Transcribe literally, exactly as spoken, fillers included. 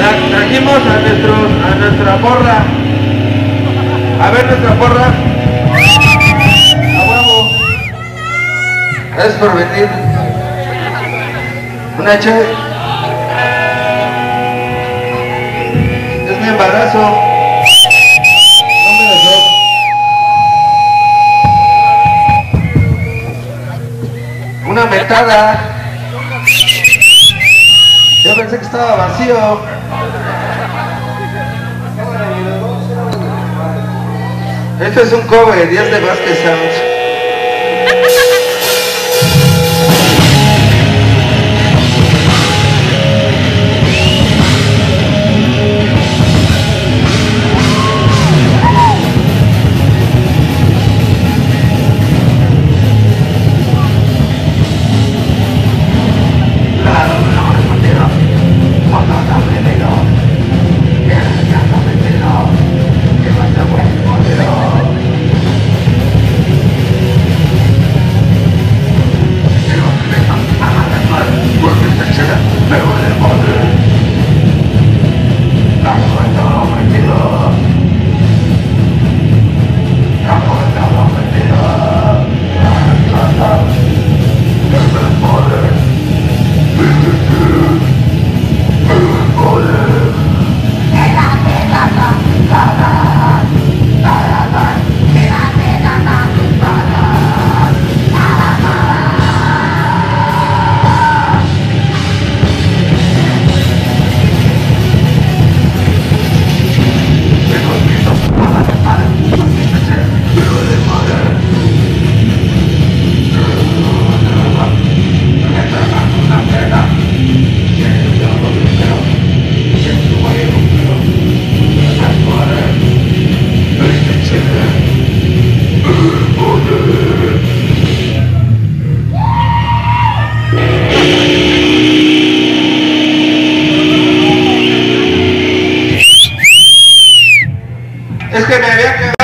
Tra- trajimos a, nuestros, a nuestra porra. A ver nuestra porra. A huevo. Gracias por venir. Una chévere. Es mi embarazo. No me dejó. Una metada. Yo pensé que estaba vacío. Este es un cover, Díaz de Vázquez Sounds. Es que me había quedado